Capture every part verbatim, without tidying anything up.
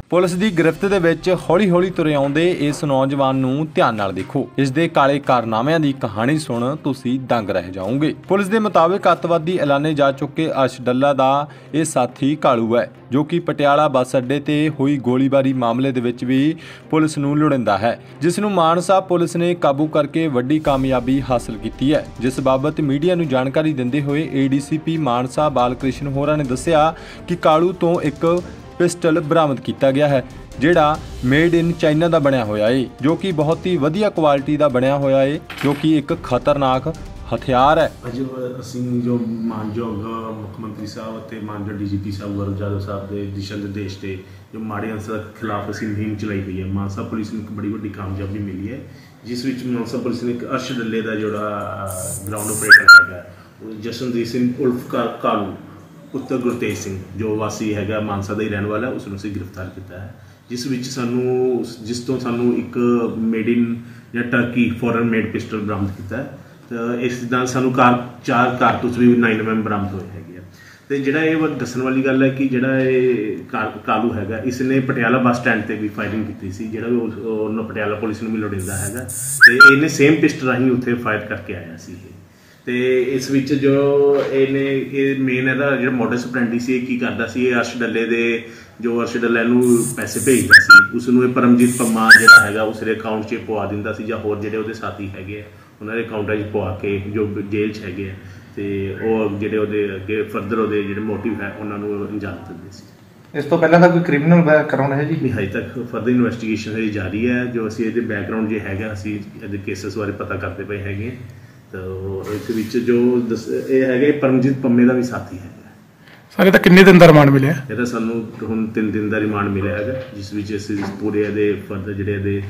Police ਦੀ ਗ੍ਰਿਫਤ ਦੇ ਵਿੱਚ ਹੌਲੀ ਹੌਲੀ ਤੁਰੇ ਆਉਂਦੇ ਇਸ ਨੌਜਵਾਨ ਨੂੰ ਧਿਆਨ ਨਾਲ ਦੇਖੋ। ਇਸ ਦੇ ਕਾਲੇ ਕਾਰਨਾਮਿਆਂ ਦੀ ਕਹਾਣੀ ਸੁਣ ਤੁਸੀਂ ਦੰਗ ਰਹਿ ਜਾਓਗੇ। ਪੁਲਿਸ ਦੇ ਮੁਤਾਬਿਕ ਅੱਤਵਾਦੀ ਐਲਾਨੇ ਜਾ ਚੁੱਕੇ ਅਰਸ਼ ਡੱਲਾ ਦਾ ਇਹ ਸਾਥੀ ਕਾਲੂ ਹੈ, ਜੋ ਕਿ ਪਟਿਆਲਾ ਬੱਸ ਅੱਡੇ ਤੇ ਹੋਈ ਗੋਲੀਬਾਰੀ ਮਾਮਲੇ ਦੇ ਵਿੱਚ ਵੀ ਪੁਲਿਸ ਨੂੰ ਲੋੜਿੰਦਾ ਹੈ, ਜਿਸ ਨੂੰ ਮਾਨਸਾ ਪੁਲਿਸ ਨੇ ਕਾਬੂ ਕਰਕੇ ਵੱਡੀ ਕਾਮਯਾਬੀ ਹਾਸਲ ਕੀਤੀ ਹੈ। ਜਿਸ ਬਾਬਤ ਮੀਡੀਆ ਨੂੰ ਜਾਣਕਾਰੀ ਦਿੰਦੇ ਹੋਏ A D C P Mansa Balkrishan ਹੋਰਾਂ ਨੇ ਦੱਸਿਆ ਕਿ ਕਾਲੂ ਤੋਂ ਇੱਕ ਪਿਸਟਲ ਬਰਾਮਦ ਕੀਤਾ ਗਿਆ ਹੈ, ਜਿਹੜਾ ਮੇਡ ਇਨ ਚਾਈਨਾ ਦਾ ਬਣਿਆ ਹੋਇਆ ਹੈ, ਜੋ ਕਿ ਬਹੁਤ ਹੀ ਵਧੀਆ ਕੁਆਲਿਟੀ ਦਾ ਬਣਿਆ ਹੋਇਆ ਹੈ, ਜੋ ਕਿ ਇੱਕ ਖਤਰਨਾਕ ਹਥਿਆਰ ਹੈ। ਅੱਜ ਅਸੀਂ ਜੋ ਮਾਨਯੋਗ ਮੁੱਖ ਮੰਤਰੀ ਸਾਹਿਬ ਅਤੇ ਮਾਨਯੋਗ ਡੀ ਜੀ ਪੀ ਸਾਹਿਬ ਗੌਰਵ ਜਾਦਵ ਸਾਹਿਬ ਦੇ ਦਿਸ਼ਾ ਨਿਰਦੇਸ਼ ਤੇ ਜੋ ਮਾੜੇ ਅਨਸਰਾਂ ਖਿਲਾਫ ਅਸੀਂ ਮੁਹਿੰਮ ਚਲਾਈ ਹੋਈ ਹੈ, ਮਾਨਸਾ ਪੁਲਿਸ ਨੂੰ ਇੱਕ ਬੜੀ ਵੱਡੀ ਕਾਮਯਾਬੀ ਮਿਲੀ ਹੈ, ਜਿਸ ਵਿੱਚ ਮਾਨਸਾ ਪੁਲਿਸ ਨੇ ਇੱਕ ਅਰਸ਼ ਡੱਲੇ ਦਾ ਜਿਹੜਾ ਗਰਾਊਂਡ ਆਪਰੇਟਰ ਹੈਗਾ ਜਸ਼ਨਦੀਪ ਸਿੰਘ ਉਲਫ ਕਾਲੂ ਪੁੱਤਰ ਗੁਰਤੇਜ ਸਿੰਘ, ਜੋ ਵਾਸੀ ਹੈਗਾ ਮਾਨਸਾ ਦਾ ਹੀ ਰਹਿਣ ਵਾਲਾ, ਉਸ ਨੂੰ ਅਸੀਂ ਗ੍ਰਿਫਤਾਰ ਕੀਤਾ ਹੈ, ਜਿਸ ਵਿੱਚ ਸਾਨੂੰ ਜਿਸ ਤੋਂ ਸਾਨੂੰ ਇੱਕ ਮੇਡ ਇਨ ਜਾਂ ਟਰਕੀ ਫੋਰਨ ਮੇਡ ਪਿਸਟਲ ਬਰਾਮਦ ਕੀਤਾ ਹੈ। ਤਾਂ ਇਸ ਨਾਲ ਸਾਨੂੰ ਕਾਰ ਚਾਰ ਕਾਰਤੂਸ ਵੀ ਨਾਈਨ ਐਮ ਐਮ ਬਰਾਮਦ ਹੋਏ ਹੈਗੇ ਆ। ਅਤੇ ਜਿਹੜਾ ਇਹ ਦੱਸਣ ਵਾਲੀ ਗੱਲ ਹੈ ਕਿ ਜਿਹੜਾ ਇਹ ਕਾਲੂ ਹੈਗਾ, ਇਸ ਨੇ ਪਟਿਆਲਾ ਬੱਸ ਸਟੈਂਡ 'ਤੇ ਵੀ ਫਾਇਰਿੰਗ ਕੀਤੀ ਸੀ, ਜਿਹੜਾ ਉਹਨੂੰ ਪਟਿਆਲਾ ਪੁਲਿਸ ਨੂੰ ਵੀ ਲੋੜੀਂਦਾ ਹੈਗਾ, ਅਤੇ ਇਹਨੇ ਸੇਮ ਪਿਸਟਲ ਰਾਹੀਂ ਉੱਥੇ ਫਾਇਰ ਕਰਕੇ ਆਇਆ ਸੀ ਇਹ। ਅਤੇ ਇਸ ਵਿੱਚ ਜੋ ਇਹਨੇ ਇਹ ਮੇਨ ਇਹਦਾ ਜਿਹੜਾ ਮੋਡਸ ਆਪਰੈਂਡੀ ਸੀ, ਇਹ ਕੀ ਕਰਦਾ ਸੀ, ਇਹ ਅਰਸ਼ ਡੱਲੇ ਦੇ ਜੋ ਅਰਸ਼ ਡੱਲੇ ਨੂੰ ਪੈਸੇ ਭੇਜਦਾ ਸੀ, ਉਸ ਨੂੰ ਇਹ ਪਰਮਜੀਤ ਪੰਮਾ ਜਿਹੜਾ ਹੈਗਾ ਉਸ ਦੇ ਅਕਾਊਂਟ 'ਚ ਪਵਾ ਦਿੰਦਾ ਸੀ, ਜਾਂ ਹੋਰ ਜਿਹੜੇ ਉਹਦੇ ਸਾਥੀ ਹੈਗੇ ਆ ਉਹਨਾਂ ਦੇ ਅਕਾਊਂਟਾਂ 'ਚ ਪਵਾ ਕੇ ਜੋ ਜੇਲ੍ਹ 'ਚ ਹੈਗੇ ਆ, ਅਤੇ ਉਹ ਜਿਹੜੇ ਉਹਦੇ ਅੱਗੇ ਫਰਦਰ ਉਹਦੇ ਜਿਹੜੇ ਮੋਟਿਵ ਹੈ ਉਹਨਾਂ ਨੂੰ ਅੰਜਾਮ ਦਿੰਦੇ ਸੀ। ਇਸ ਤੋਂ ਪਹਿਲਾਂ ਤਾਂ ਕੋਈ ਕ੍ਰਿਮੀਨਲ ਬੈਕਗਰਾਊਂਡ ਹੈ ਜੀ? ਨਹੀਂ, ਹਜੇ ਤੱਕ ਫਰਦਰ ਇਨਵੈਸਟੀਗੇਸ਼ਨ ਹਜੇ ਜਾਰੀ ਹੈ। ਜੋ ਅਸੀਂ ਇਹਦੇ ਬੈਕਗਰਾਊਂਡ ਜੇ ਹੈਗਾ, ਅਸੀਂ ਇਹਦੇ ਕੇਸਿਸ ਬਾਰੇ ਪਤਾ ਕਰਦੇ ਪਏ ਹੈਗੇ। ਤਾਂ ਇਸ ਵਿੱਚ ਜੋ ਦੱਸ ਇਹ ਹੈਗੇ ਪਰਮਜੀਤ ਪੰਮੇ ਦਾ ਵੀ ਸਾਥੀ ਹੈਗਾ। ਸਰ ਇਹ ਤਾਂ ਕਿੰਨੇ ਦਿਨ ਦਾ ਰਿਮਾਂਡ ਮਿਲਿਆ? ਇਹਦਾ ਸਾਨੂੰ ਹੁਣ ਤਿੰਨ ਦਿਨ ਦਾ ਰਿਮਾਂਡ ਮਿਲਿਆ ਹੈਗਾ, ਜਿਸ ਵਿੱਚ ਅਸੀਂ ਪੂਰੇ ਇਹਦੇ ਫਰਦਰ ਜਿਹੜੇ ਇਹਦੇ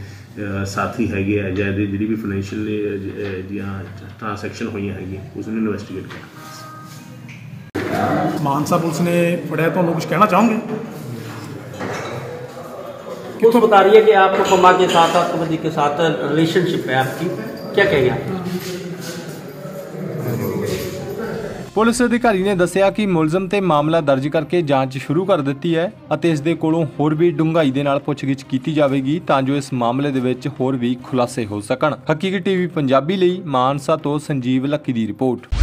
ਸਾਥੀ ਹੈਗੇ ਆ ਜਾਂ ਇਹਦੇ ਜਿਹੜੀ ਵੀ ਫਾਈਨੈਂਸ਼ੀਅਲ ਦੀਆਂ ਟ੍ਰਾਂਸੈਕਸ਼ਨ ਹੋਈਆਂ ਹੈਗੀਆਂ ਉਸ ਨੂੰ ਇਨਵੈਸਟੀਗੇਟ ਕਰਨਾ। ਮਾਨਸਾ ਪੁਲਿਸ ਨੇ ਫੜਿਆ, ਤੁਹਾਨੂੰ कुछ कहना चाहोगे? पुलिस बता रही है कि आपको पम्मा के साथ आतंकवादी के साथ रिलेशनशिप है आपकी, क्या कहेंगे आप? ਪੁਲਿਸ ਅਧਿਕਾਰੀ ਨੇ ਦੱਸਿਆ ਕਿ ਮੁਲਜ਼ਮ ਤੇ ਮਾਮਲਾ ਦਰਜ ਕਰਕੇ ਜਾਂਚ ਸ਼ੁਰੂ ਕਰ ਦਿੱਤੀ ਹੈ ਅਤੇ ਇਸ ਦੇ ਕੋਲੋਂ ਹੋਰ ਵੀ ਡੂੰਘਾਈ ਦੇ ਨਾਲ ਪੁੱਛਗਿੱਛ ਕੀਤੀ ਜਾਵੇਗੀ, ਤਾਂ ਜੋ ਇਸ ਮਾਮਲੇ ਦੇ ਵਿੱਚ ਹੋਰ ਵੀ ਖੁਲਾਸੇ ਹੋ ਸਕਣ। ਹਕੀਕਤ ਟੀਵੀ ਪੰਜਾਬੀ ਲਈ ਮਾਨਸਾ ਤੋਂ ਸੰਜੀਵ ਲੱਕੀ ਦੀ ਰਿਪੋਰਟ।